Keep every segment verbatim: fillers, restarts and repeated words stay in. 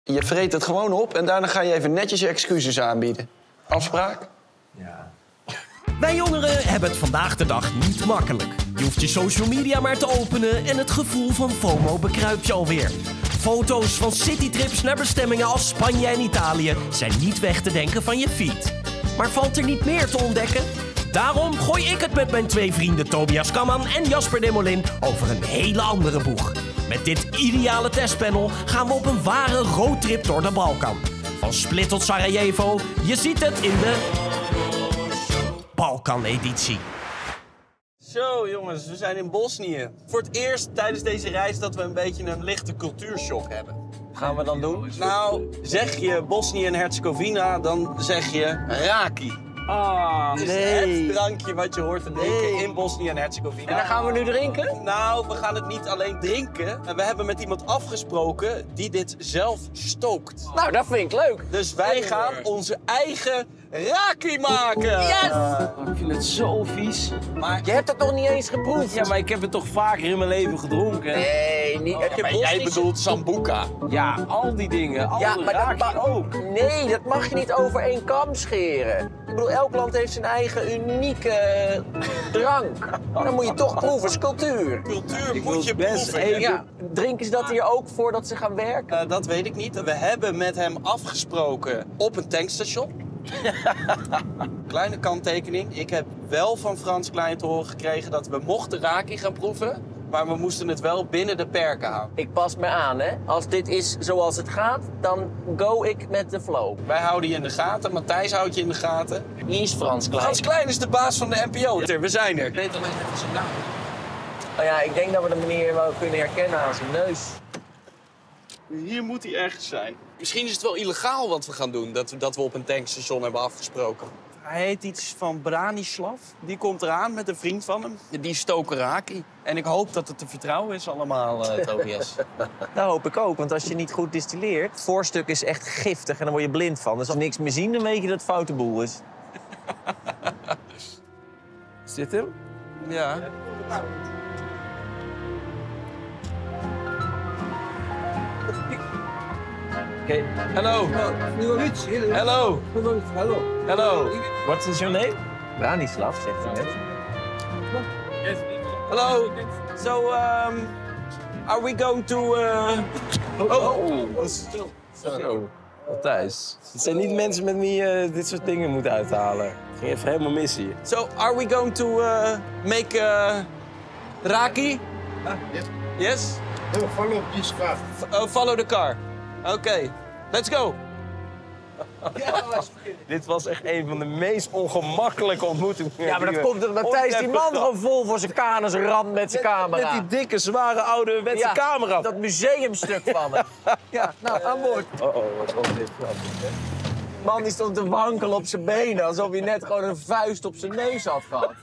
Je vreet het gewoon op en daarna ga je even netjes je excuses aanbieden. Afspraak? Ja. Wij jongeren hebben het vandaag de dag niet makkelijk. Je hoeft je social media maar te openen en het gevoel van FOMO bekruipt je alweer. Foto's van citytrips naar bestemmingen als Spanje en Italië zijn niet weg te denken van je feed. Maar valt er niet meer te ontdekken? Daarom gooi ik het met mijn twee vrienden Tobias Kamman en Jasper Demolin over een hele andere boeg. Met dit ideale testpanel gaan we op een ware roadtrip door de Balkan. Van Split tot Sarajevo, je ziet het in de Balkan-editie. Zo jongens, we zijn in Bosnië. Voor het eerst tijdens deze reis dat we een beetje een lichte cultuurshock hebben. Gaan we dan doen? Nou, zeg je Bosnië en Herzegovina, dan zeg je raki. Ah, Dus nee. het drankje wat je hoort te drinken Nee. in Bosnië en Herzegovina. En dan gaan we nu drinken? Nou, we gaan het niet alleen drinken. We hebben met iemand afgesproken die dit zelf stookt. Nou, dat vind ik leuk. Dus wij gaan onze eigen raki maken. Yes! Ik vind het zo vies. Maar Je hebt het nog niet eens geproefd. Ja, maar ik heb het toch vaker in mijn leven gedronken? Nee, niet. Heb je maar jij Bosnische- bedoelt sambuca. Ja, al die dingen. Al Ja, de maar dat raki mag ook. Nee, dat mag je niet over één kam scheren. Ik bedoel, elk land heeft zijn eigen unieke drank. Dan moet je toch proeven, het is cultuur. Cultuur Ik moet wil je best proeven. even- Ja, drinken ze dat hier ook voordat ze gaan werken? Eh, dat weet ik niet. We hebben met hem afgesproken op een tankstation. Kleine kanttekening. Ik heb wel van Frans Klein te horen gekregen dat we mochten raki gaan proeven. Maar we moesten het wel binnen de perken houden. Ik pas me aan, hè. Als dit is zoals het gaat, dan go ik met de flow. Wij houden je in de gaten. Matthijs houdt je in de gaten. Wie is Frans Klein? Frans Klein is de baas van de N P O. We zijn er. Ik weet alleen even zijn naam. Oh ja, ik denk dat we de meneer wel kunnen herkennen aan zijn neus. Hier moet hij ergens zijn. Misschien is het wel illegaal wat we gaan doen. Dat we, dat we op een tankstation hebben afgesproken. Hij heet iets van Branislav. Die komt eraan met een vriend van hem. Die stoken raki. En ik hoop dat het te vertrouwen is allemaal, uh, Tobias. Dat hoop ik ook, want als je niet goed distilleert... Het voorstuk is echt giftig en dan word je blind van. Dus als we niks meer zien, dan weet je dat het foute boel is. Is dit hem? Ja. Oké. Hello. Hello. Hello. Hello. What is your name? Branislav, zegt hij net. Hello. So, um, are we going to... Uh... Oh. Zo. Matthijs. Het zijn niet mensen met wie je dit soort dingen moet uithalen. Het ging even helemaal mis hier. So, are we going to uh, make uh, raki? Yes. Yes? No, follow this car. Uh, follow the car. Okay, let's go. Dit was echt een van de meest ongemakkelijke ontmoetingen. Ja, maar die dat we komt omdat ooit Matthijs die hebben man gehad. gewoon vol voor zijn kanus ramt met zijn camera. Met die dikke, zware, ouderwetse Ja, camera. dat museumstuk van hem. Ja, nou, aan boord. Oh, oh, wat was dit grappig, hè? De man die stond te wankelen op zijn benen, alsof hij net gewoon een vuist op zijn neus had gehad.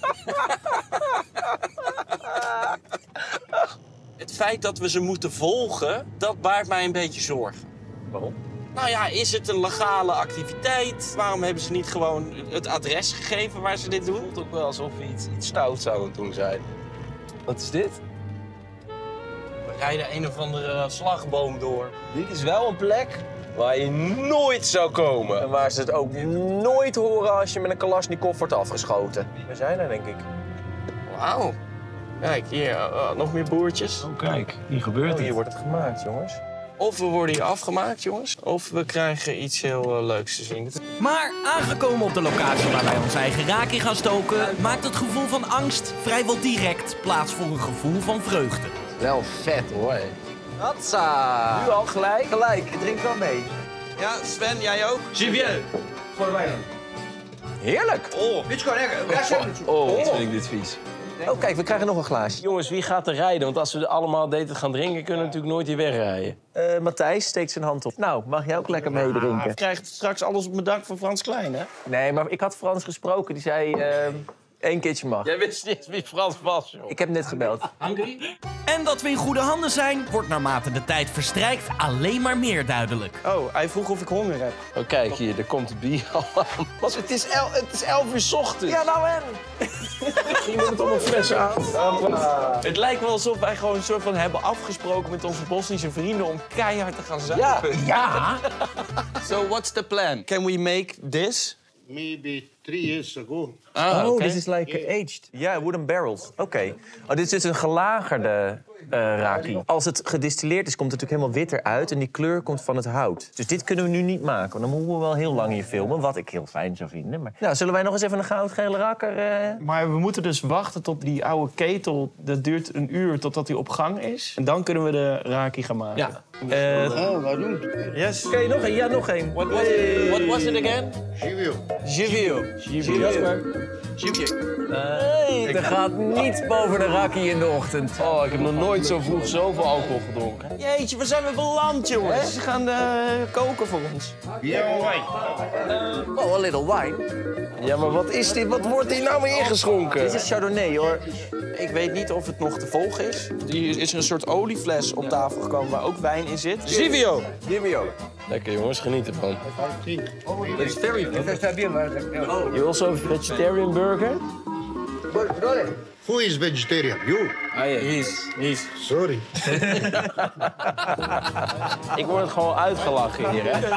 Het feit dat we ze moeten volgen, dat baart mij een beetje zorgen. Waarom? Nou ja, is het een legale activiteit? Waarom hebben ze niet gewoon het adres gegeven waar ze dit doen? Het voelt ook wel alsof we iets, iets stout zouden doen zijn. Wat is dit? We rijden een of andere slagboom door. Dit is wel een plek waar je nooit zou komen. En waar ze het ook nooit horen als je met een Kalashnikov wordt afgeschoten. We zijn er, denk ik. Wauw. Kijk, hier, uh, nog meer boertjes. Oh, kijk, hier gebeurt Oh, hier wordt het gemaakt, jongens. Of we worden hier afgemaakt, jongens. Of we krijgen iets heel uh, leuks te zien. Maar aangekomen op de locatie waar wij ons eigen raki gaan stoken, maakt het gevoel van angst vrijwel direct plaats voor een gevoel van vreugde. Wel vet, hoor. Hatsa! Nu al gelijk? Gelijk, ik drink wel mee. Ja, Sven, jij ook? Julien. Heerlijk! Oh, Oh, wat vind ik dit vies. Oh, kijk, we krijgen nog een glaasje. Jongens, wie gaat er rijden? Want als we allemaal daten gaan drinken, kunnen we natuurlijk nooit hier wegrijden. Uh, Matthijs steekt zijn hand op. Nou, mag jij ook lekker meedrinken? ik krijg straks alles op mijn dak van Frans Klein, hè? Nee, maar ik had Frans gesproken. Die zei, uh, Eén keertje mag. Jij wist niet eens wie Frans was, joh. Ik heb net gebeld. En dat we in goede handen zijn, wordt naarmate de tijd verstrijkt alleen maar meer duidelijk. Oh, hij vroeg of ik honger heb. Oh, kijk hier, er komt de bier al aan. Want het is, el, het is elf uur 's ochtends. Ja, nou en? Iemand het om een fles aan. Het lijkt wel alsof wij gewoon een soort van hebben afgesproken met onze Bosnische vrienden om keihard te gaan zuipen. Ja, So what's the plan? Can we make this? Maybe three years ago. Ah, Oh, this is like uh, aged. Ja, wooden barrels. Oké. Okay. Oh, dit is dus een gelagerde uh, raki. Als het gedistilleerd is, komt het natuurlijk helemaal wit eruit. En die kleur komt van het hout. Dus dit kunnen we nu niet maken. Want dan moeten we wel heel lang hier filmen. Wat ik heel fijn zou vinden. Maar... Nou, zullen wij nog eens even een goudgele rakker... Uh... Maar we moeten dus wachten tot die oude ketel... Dat duurt een uur totdat die op gang is. En dan kunnen we de raki gaan maken. Ja. Uh, Ah, waarom? yes. Oké, nog een. Ja, nog een. What was it, what was it again? Givio. Givio. Givio. Hey, er gaat niets boven de raki in de ochtend. Oh, ik heb nog nooit zo vroeg zoveel alcohol gedronken. Jeetje, we zijn weer beland, jongens. Ze gaan uh, koken voor ons. Yeah, wine. Oh, a little wine. Ja, maar wat is dit? Wat wordt hier nou mee ingeschonken? Dit is Chardonnay, hoor. Ik weet niet of het nog te volgen is. Hier is een soort oliefles op tafel gekomen waar ook wijn in zit. Givio. Givio. Lekker jongens, geniet ervan. I think. It's very good. You also a vegetarian burger? Who is vegetarian? You. Ah ja, he's, he's. Sorry. Ik word gewoon uitgelachen hier, hè?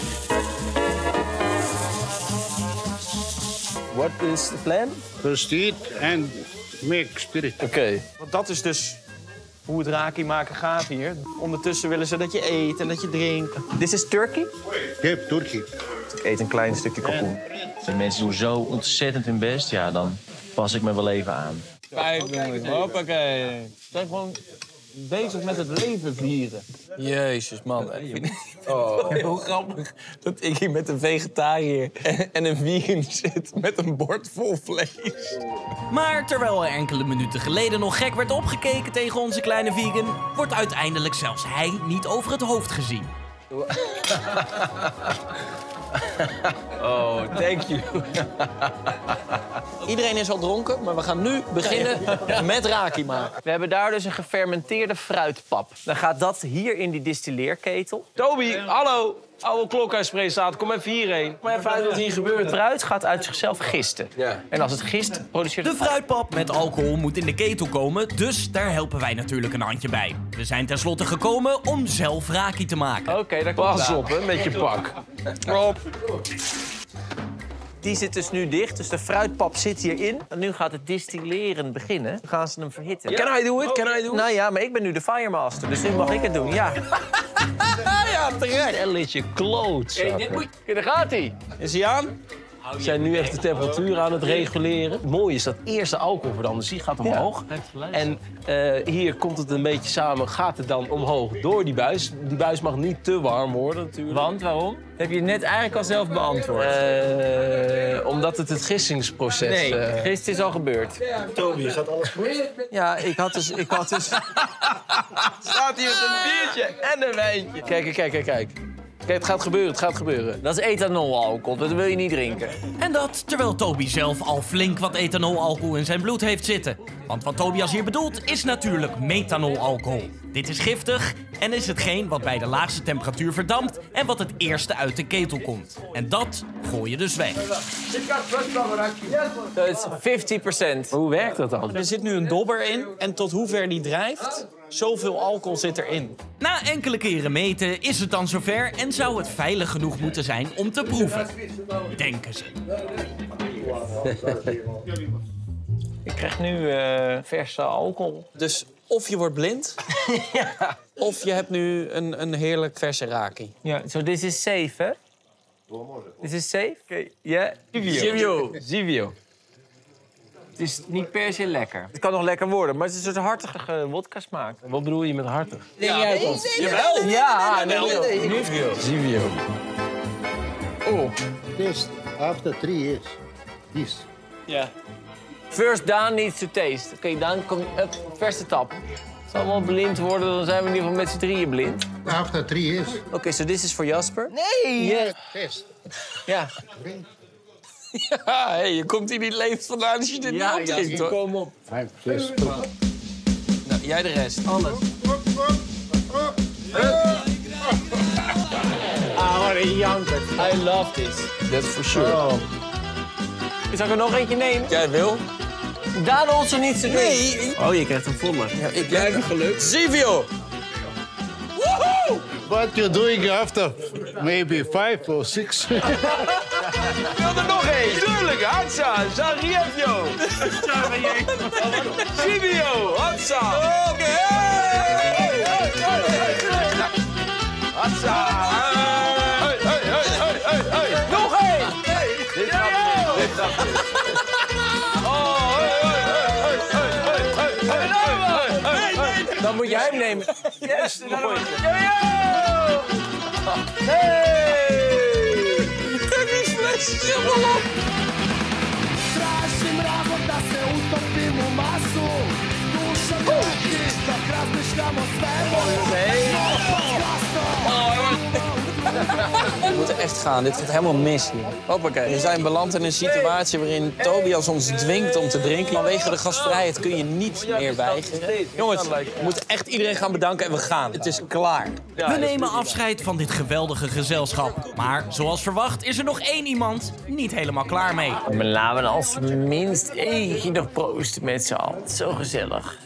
What is the plan? First eat and make spirit. Oké. Okay. Want dat is dus hoe het raki maken gaat hier. Ondertussen willen ze dat je eet en dat je drinkt. This is turkey? Yep, Turkey. Ik eet een klein stukje kalkoen. De mensen doen zo ontzettend hun best, ja, dan pas ik me wel even aan. Kijk jongens, hoppakee. Ze zijn gewoon bezig met het leven vieren. Jezus, man. Oh. Heel grappig dat ik hier met een vegetariër en een vegan zit met een bord vol vlees. Maar terwijl er enkele minuten geleden nog gek werd opgekeken tegen onze kleine vegan, wordt uiteindelijk zelfs hij niet over het hoofd gezien. Oh, thank you. Iedereen is al dronken, maar we gaan nu beginnen met raki maken. We hebben daar dus een gefermenteerde fruitpap. Dan gaat dat hier in die distilleerketel. Toby, hallo. Oude klokhuispresentator, kom even hierheen. Kom even uit wat hier gebeurt. Fruit gaat uit zichzelf gisten. Ja. En als het gist, produceert De het... fruitpap met alcohol moet in de ketel komen, dus daar helpen wij natuurlijk een handje bij. We zijn tenslotte gekomen om zelf raki te maken. Oké, okay, daar komt Pas op, hè, met je pak. Op. Die zit dus nu dicht, dus de fruitpap zit hierin. En nu gaat het distilleren beginnen. Dan gaan ze hem verhitten. Can I do it? Can I do it? Nou ja, maar ik ben nu de firemaster, dus nu mag ik het doen, ja. Ja, terecht. Stelletje klootzakken. Daar gaat hij. Is hij aan? We zijn nu echt de temperatuur aan het reguleren. Het mooie is dat eerst de alcohol verdampt, dus die gaat omhoog. En uh, hier komt het een beetje samen, gaat het dan omhoog door die buis. Die buis mag niet te warm worden natuurlijk. Want, waarom? Dat heb je net eigenlijk al zelf beantwoord. Uh, omdat het het gissingsproces... Nee, uh, gist is al gebeurd. Toby, gaat alles goed? Ja, ik had dus... Ik had dus... Staat hier met een biertje en een wijntje. Kijk, kijk, kijk, kijk. Kijk, het gaat gebeuren, het gaat gebeuren. Dat is ethanolalcohol, dat wil je niet drinken. En dat terwijl Toby zelf al flink wat ethanolalcohol in zijn bloed heeft zitten. Want wat Tobias hier bedoelt is natuurlijk methanolalcohol. Dit is giftig en is hetgeen wat bij de laagste temperatuur verdampt en wat het eerste uit de ketel komt. En dat gooi je dus weg. Dat is vijftig procent. Hoe werkt dat dan? Er zit nu een dobber in en tot hoever die drijft, zoveel alcohol zit erin. Na enkele keren meten is het dan zover en zou het veilig genoeg moeten zijn om te proeven. Denken ze. Ik krijg nu uh, verse alcohol. Dus of je wordt blind, ja. Of je hebt nu een, een heerlijk verse raki. Ja, so this is safe, hè? This is safe? Okay. Ja. Zivio. Zivio. Het is niet per se lekker. Het kan nog lekker worden, maar het is een soort hartige wodka smaak. Wat bedoel je met hartig? Ja, nee, nee, nee, Jawel. Ja, nee, nee, nee. Zivio. Zivio. Oh. Taste after three years. This. Ja. First Daan needs to taste. Oké, okay, dan kom je up, verse tap. Het zal allemaal blind worden, dan zijn we in ieder geval met z'n drieën blind. After three years. Oké, okay, so this is for Jasper? Nee! Yeah. Taste. Ja. Drink. Ja, hey, je komt hier niet leeft vandaan als je dit Ja, niet ja, opdrinkt, hoor. kom op. Vijf, zes, Nou, jij de rest. Alles. Ah, wat een janker. I love this. That's for sure. Oh. Zal ik er nog eentje nemen? Jij wil? Daan Olsen niet te Nee. Oh, je krijgt een volle. Ja, ik jij hebt gelukt. Silvio! Woehoe! What you doing after maybe five or six? Wil er nog één? Tuurlijk, Hansa, Zarievio. Silvio, Hansa. Oké. Hansa. Hey, hey, hey, hey, hey, hey. Nog één. Dit gaat niet, dit gaat niet. Oh, hey, hey, hey, hey, hey, hey, hey, hey, hey. Dan moet jij hem nemen. Yes, een mooie. Hey! Kijk die flesjes helemaal op. Tražim razlog da se utopim u masu. Duša krati, dok razmišljamo svemu. We moeten echt gaan. Dit gaat helemaal mis hier. Hoppakee. We zijn beland in een situatie waarin Tobias ons dwingt om te drinken. Vanwege de gastvrijheid kun je niet meer weigeren. Jongens, we moeten echt iedereen gaan bedanken en we gaan. Het is klaar. We nemen afscheid van dit geweldige gezelschap. Maar zoals verwacht is er nog één iemand niet helemaal klaar mee. We laten als minst eentje nog proosten met z'n allen. Zo gezellig.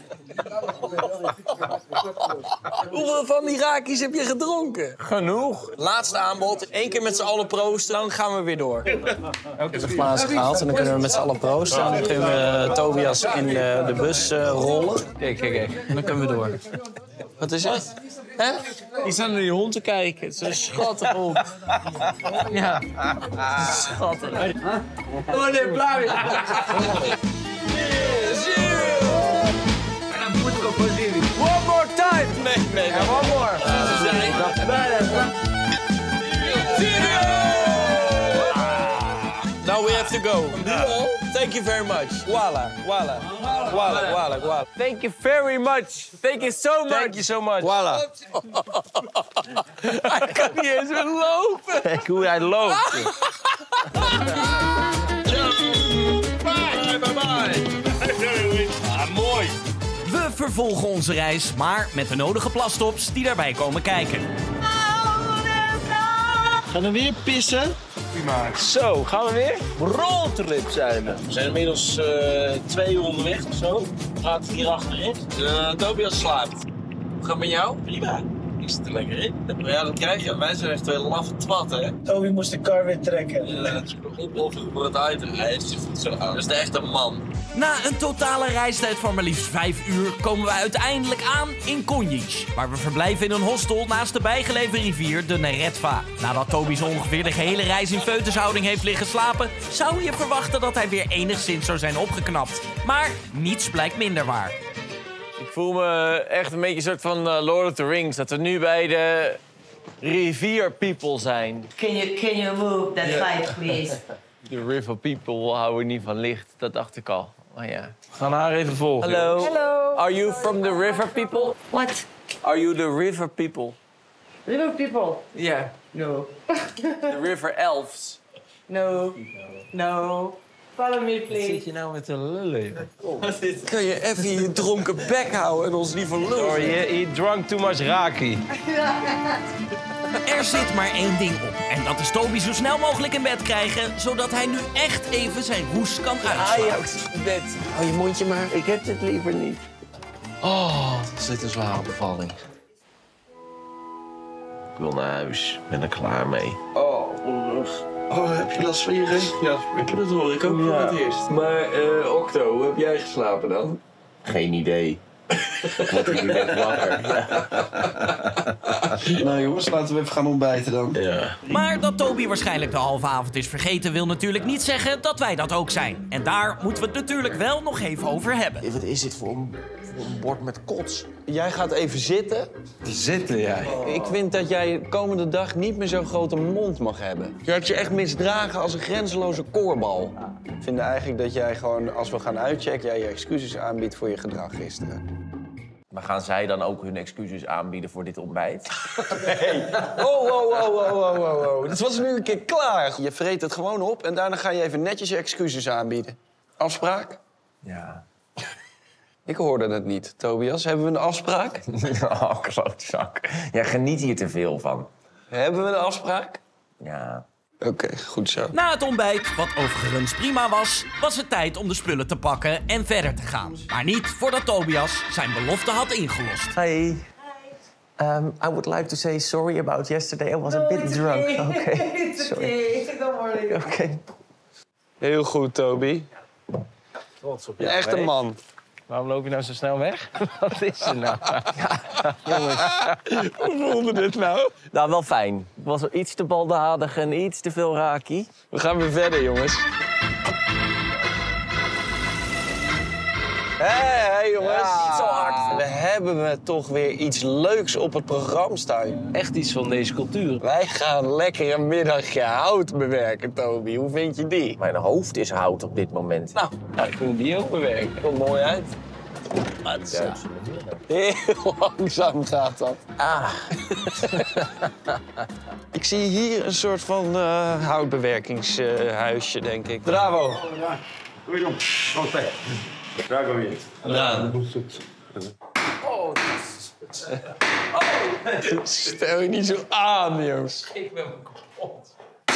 Hoeveel van die rakies heb je gedronken? Genoeg. Laatste aanbod. Eén keer met z'n allen proosten, dan gaan we weer door. Ook de glazen gehaald en dan kunnen we met z'n allen proosten. En dan kunnen we Tobias in de, de bus uh, rollen. Kijk, kijk, kijk. En dan kunnen we door. Wat is het? Hè? Die staan naar die hond te kijken. Het is een schattig hond. Ja, schattig. Oh nee, blauw. One more time! Nee, nee, nee. One more. Now we have to go. Thank you very much. Voila, voila, voila, voila, voila. Thank you very much. Thank you so much. Thank you so much. Voila. Hij kan niet eens meer lopen. Kijk hoe hij loopt. Bye, bye, bye. Ah, mooi. We vervolgen onze reis, maar met de nodige plastops die daarbij komen kijken. Gaan we weer pissen? Prima. Zo, gaan we weer? Roadtrip zijn we. We zijn inmiddels uh, twee uur onderweg of zo. Gaat het hier achterin? Uh, Tobias slaapt. Hoe gaat het met jou? Prima. Ik zit er lekker in. Maar ja, dat krijg je. Wij zijn echt twee laffe twatten, hè? Toby moest de kar weer trekken. Ja, het is nog oploffing voor het eten. Hij heeft zich goed zo aan. Dat is de echte man. Na een totale reistijd van maar liefst vijf uur komen we uiteindelijk aan in Konjic. Waar we verblijven in een hostel naast de bijgelegen rivier de Neretva. Nadat Toby zo ongeveer de gehele reis in feutushouding heeft liggen slapen, zou je verwachten dat hij weer enigszins zou zijn opgeknapt. Maar niets blijkt minder waar. Ik voel me echt een beetje een soort van uh, Lord of the Rings. Dat we nu bij de rivier people zijn. Can you, can you move that side, please? De river people houden niet van licht. Dat dacht ik al. Oh ja. We gaan haar even volgen. Hallo. Hello. Are you from the river people? What? Are you the river people? Little people? Yeah. No. The river elves. No. No. Follow me, please. Zit je nou met een lullen? Kun je even je dronken bek houden en ons liever lullen? Sorry, he drank too much raki. Er zit maar één ding op. En dat is Toby zo snel mogelijk in bed krijgen, zodat hij nu echt even zijn roes kan uitslaan. Ajax, bed. Hou je mondje maar. Ik heb dit liever niet. Oh, dat is dit een zware bevalling. Ik wil naar huis. Ik ben er klaar mee. Oh, onrug. Oh, heb je last van je regenjas? Dat hoor ik ook voor het eerst. Maar, uh, Octo, hoe heb jij geslapen dan? Geen idee. Ik word nu net wakker. Nou jongens, laten we even gaan ontbijten dan. Ja. Maar dat Toby waarschijnlijk de halve avond is vergeten, wil natuurlijk niet zeggen dat wij dat ook zijn. En daar moeten we het natuurlijk wel nog even over hebben. Wat is dit voor een, voor een bord met kots? Jij gaat even zitten. Zitten jij? Ik vind dat jij de komende dag niet meer zo'n grote mond mag hebben. Je hebt je echt misdragen als een grenzeloze koorbal. Ik vind eigenlijk dat jij gewoon, als we gaan uitchecken, jij je excuses aanbiedt voor je gedrag gisteren. Maar gaan zij dan ook hun excuses aanbieden voor dit ontbijt? Nee. Oh, oh, oh, oh, oh, oh, oh. Dat was nu een keer klaar. Je vreet het gewoon op en daarna ga je even netjes je excuses aanbieden. Afspraak? Ja. Ik hoorde het niet. Tobias, hebben we een afspraak? Oh, klootzak. Jij geniet hier te veel van. Hebben we een afspraak? Ja. Oké, okay, goed zo. Na het ontbijt, wat overigens prima was, was het tijd om de spullen te pakken en verder te gaan. Maar niet voordat Tobias zijn belofte had ingelost. Hi. Um, I would like to say sorry about yesterday. I was a bit drunk. Okay. Okay. It's Sorry. okay. Don't worry. Okay. Heel goed, Toby. Trots op Een jou, echte hè? man. Waarom loop je nou zo snel weg? Wat is er nou? Jongens. Hoe voelde dit nou? Nou, wel fijn. Ik was er iets te baldadig en iets te veel raki. We gaan weer verder, jongens. Hé, hey, hey, jongens. Ja. Niet zo hard. We hebben toch weer iets leuks op het programma staan. Echt iets van deze cultuur. Wij gaan lekker een middagje hout bewerken, Toby. Hoe vind je die? Mijn hoofd is hout op dit moment. Nou, Nou, ik vind die ook bewerken. komt mooi uit. Hatsa. Heel langzaam gaat dat. Ah. Ik zie hier een soort van uh, houtbewerkingshuisje, denk ik. Bravo. Gedaan. Oh, stel je niet zo aan, jongens. Ik ben kapot.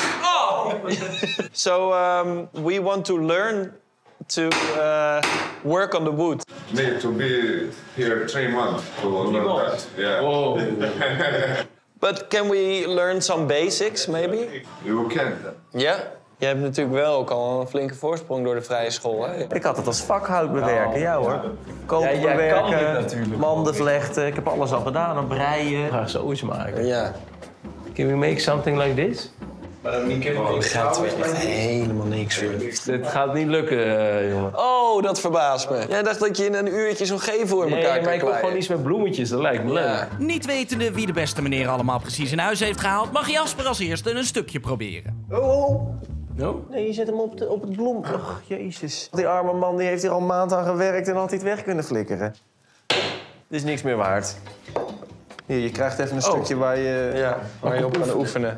So um, we want to learn to uh, work on the wood. Me to be here three months to learn that. Yeah. Oh. But can we learn some basics, maybe? You can. Ja? Je hebt natuurlijk wel ook al een flinke voorsprong door de vrije school, hè? Ik had het als vakhout bewerken, ja hoor. Ja, Kopen jij kan dit bewerken, natuurlijk. manden vlechten. Ik heb alles al gedaan, dan breien. Ga zo eens maken. Ja. Can we make something like this? Ik begrijp er echt helemaal niks van. Dit gaat niet lukken, uh, jongen. Oh, dat verbaast me. Jij dacht dat je in een uurtje zo'n G voor elkaar Nee, maar kan ik wil gewoon klaaien. iets met bloemetjes, dat lijkt me leuk. Ja. Niet wetende wie de beste meneer allemaal precies in huis heeft gehaald, mag Jasper als eerste een stukje proberen. Oh, No? nee, je zet hem op, de, op het bloem. Och, jezus. Die arme man die heeft hier al een maand aan gewerkt en had hij het weg kunnen flikkeren. Dit is niks meer waard. Hier, je krijgt even een stukje waar je... Ja, waar je op kan oefenen.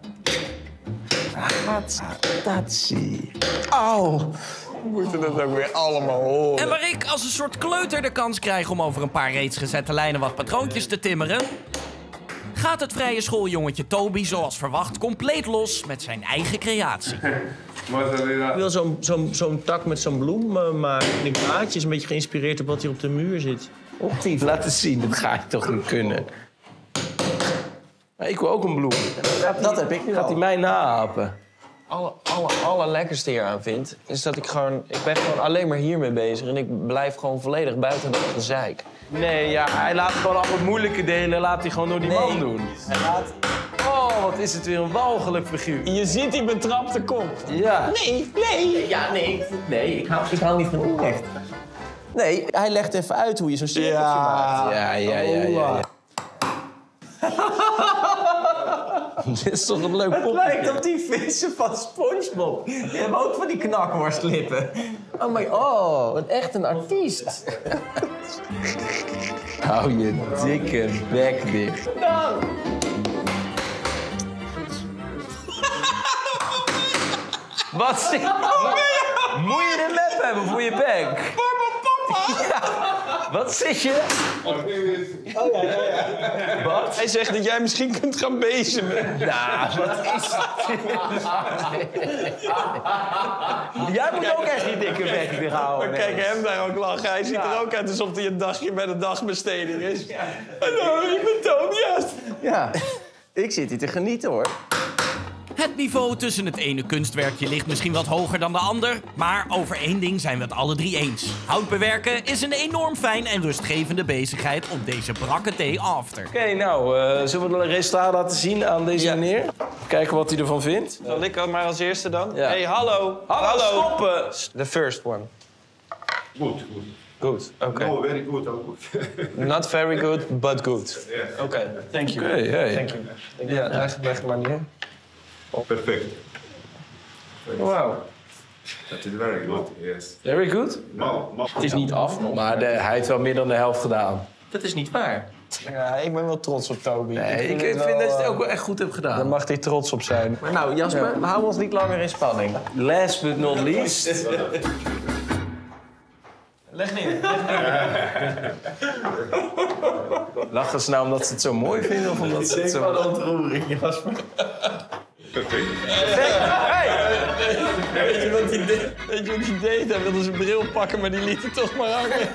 Dat zie. Auw! We moeten het ook weer allemaal horen. En waar ik als een soort kleuter de kans krijg om over een paar reeds gezette lijnen wat patroontjes te timmeren, gaat het vrije schooljongetje Toby zoals verwacht compleet los met zijn eigen creatie. Ik wil zo'n zo'n zo'n tak met zo'n bloem uh, maken. Die plaatjes een beetje geïnspireerd op wat hier op de muur zit. Optief, laten zien. Dat ga je toch niet kunnen. Maar ik wil ook een bloem. Dat heb ik nu Gaat hij al. mij naapen? Alle, alle, allerlekkerste hieraan vind, is dat ik gewoon... Ik ben gewoon alleen maar hiermee bezig en ik blijf gewoon volledig buiten dat gezeik. Nee, ja, hij laat gewoon al het moeilijke delen, laat hij gewoon door die man doen. Hij laat... Oh, wat is het weer een walgelijk figuur. Je ziet die betrapte kop. Ja. Nee, nee. Ja, nee. Nee, ik hou, ik hou niet van onrecht. Nee, hij legt even uit hoe je zo'n cirkeltje maakt. Ja, ja, ja, ja. ja. Dit is toch een leuk Het popje. lijkt op die vissen van SpongeBob. Die hebben ook van die knakworstlippen. Oh my, oh, een echt een artiest. Hou je dikke bek dicht. Wat zit... Moet je de lep hebben voor je bek? Ja. Wat zit je? Wat? Hij zegt dat jij misschien kunt gaan bezemen. Nou, wat is het? Jij moet ook echt die dikke bek dicht houden. Maar kijk hem daar ook lachen. Hij ziet er ook uit alsof hij een dagje bij de dagbesteding is. Hallo, ik ben Tobias. Ja, ik zit hier te genieten hoor. Het niveau tussen het ene kunstwerkje ligt misschien wat hoger dan de ander, maar over één ding zijn we het alle drie eens. Hout bewerken is een enorm fijn en rustgevende bezigheid op deze brakke day after. Oké, okay, nou, uh, zullen we de resultaat laten zien aan deze Ja. meneer? Kijken wat hij ervan vindt. Zal ik maar als eerste dan? Ja. Hey, hallo. Hallo, stoppen! The first one. Good, good. Good, oké. No, very good, all good. Not very good, but good. Yes. Oké, thank you. Oké, hey. Thank you. Ja, leg, leg het maar neer. Perfect. Wauw. That is very good, yes. Very good. Now, now. Het is niet af, maar de, hij heeft wel meer dan de helft gedaan. Dat is niet waar. Ja, ik ben wel trots op Toby. Nee, ik vind, vind dat je het ook wel echt goed hebt gedaan. Daar mag hij trots op zijn. Maar nou, Jasper, we houden ons niet langer in spanning. Last but not least. Leg neer. Lachen ze nou omdat ze het zo mooi vinden of omdat ze het zo... Wat ontroering, Jasper. Perfect. Weet je wat hij deed? Weet je wat hij deed? Hij wilde zijn bril pakken, maar die liet het toch maar hangen.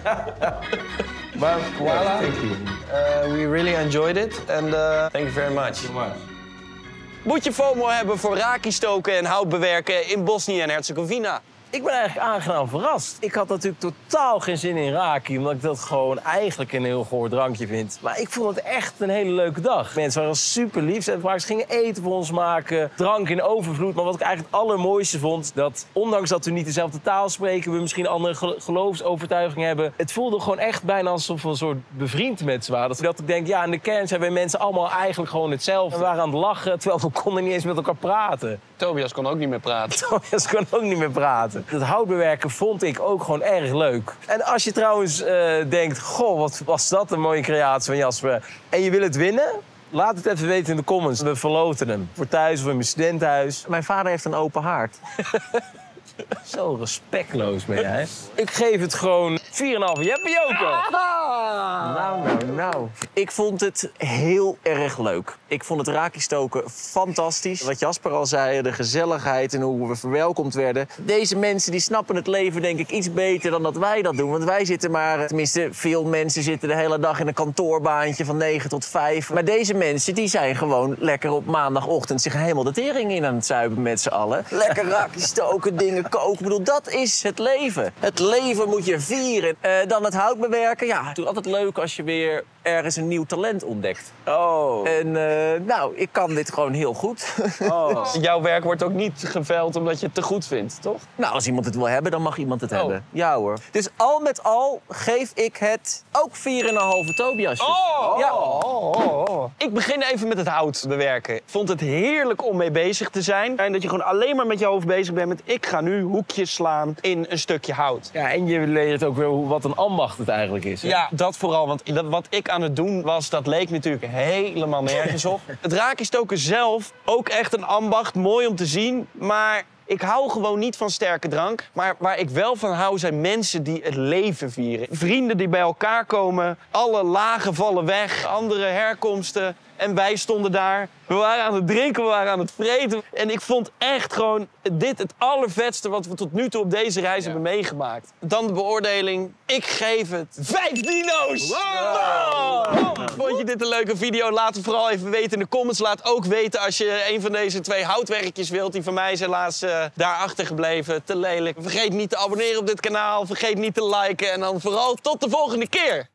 Maar voilà. Uh, we really enjoyed it. And uh, thank you very much. Moet je FOMO hebben voor raki stoken en hout bewerken in Bosnië en Herzegovina? Ik ben eigenlijk aangenaam verrast. Ik had natuurlijk totaal geen zin in raki, omdat ik dat gewoon eigenlijk een heel goor drankje vind. Maar ik vond het echt een hele leuke dag. Mensen waren super lief. Ze gingen eten voor ons maken, drank in overvloed. Maar wat ik eigenlijk het allermooiste vond, dat ondanks dat we niet dezelfde taal spreken, we misschien andere gel geloofsovertuigingen hebben, het voelde gewoon echt bijna alsof we een soort bevriend met ze waren. Dat ik denk, ja, in de kern zijn wij mensen allemaal eigenlijk gewoon hetzelfde. We waren aan het lachen, terwijl we konden niet eens met elkaar praten. Tobias kon ook niet meer praten. Tobias kon ook niet meer praten. Het houtbewerken vond ik ook gewoon erg leuk. En als je trouwens uh, denkt, goh, wat was dat een mooie creatie van Jasper. En je wil het winnen? Laat het even weten in de comments. We verloten hem. Voor thuis of in mijn studentenhuis. Mijn vader heeft een open haard. Zo respectloos ben jij. Ik geef het gewoon vier komma vijf. Jeppe Joko. Nou, nou, nou. Ik vond het heel erg leuk. Ik vond het raki stoken fantastisch. Wat Jasper al zei, de gezelligheid en hoe we verwelkomd werden. Deze mensen die snappen het leven denk ik iets beter dan dat wij dat doen. Want wij zitten maar, tenminste veel mensen zitten de hele dag in een kantoorbaantje van negen tot vijf. Maar deze mensen die zijn gewoon lekker op maandagochtend zich helemaal de tering in aan het zuipen met z'n allen. Lekker raki stoken, dingen koken. Ik bedoel, dat is het leven. Het leven moet je vieren. Uh, dan het hout bewerken. Ja, het is altijd leuk als je weer ergens een nieuw talent ontdekt. Oh. En uh, nou, ik kan dit gewoon heel goed. Oh. Jouw werk wordt ook niet geveld omdat je het te goed vindt, toch? Nou, als iemand het wil hebben, dan mag iemand het Oh. hebben. Ja hoor. Dus al met al geef ik het ook vier komma vijf Tobiasjes. Oh, ja. oh, oh, oh. Ik begin even met het hout bewerken. Ik vond het heerlijk om mee bezig te zijn. En dat je gewoon alleen maar met je hoofd bezig bent met ik ga nu hoekjes slaan in een stukje hout. Ja, en je leert ook weer hoe- wat een ambacht het eigenlijk is. Hè? Ja, dat vooral. Want dat, wat ik aan het doen was, dat leek natuurlijk helemaal nergens op. Het raki stoken zelf, ook echt een ambacht. Mooi om te zien, maar ik hou gewoon niet van sterke drank. Maar waar ik wel van hou, zijn mensen die het leven vieren. Vrienden die bij elkaar komen, alle lagen vallen weg, andere herkomsten. En wij stonden daar. We waren aan het drinken, we waren aan het vreten. En ik vond echt gewoon dit het allervetste wat we tot nu toe op deze reis hebben meegemaakt. Dan de beoordeling. Ik geef het vijf dino's! Wow. Wow. Vond je dit een leuke video? Laat het vooral even weten in de comments. Laat ook weten als je een van deze twee houtwerkjes wilt. Die van mij is helaas uh, daar achtergebleven. Te lelijk. Vergeet niet te abonneren op dit kanaal. Vergeet niet te liken. En dan vooral tot de volgende keer.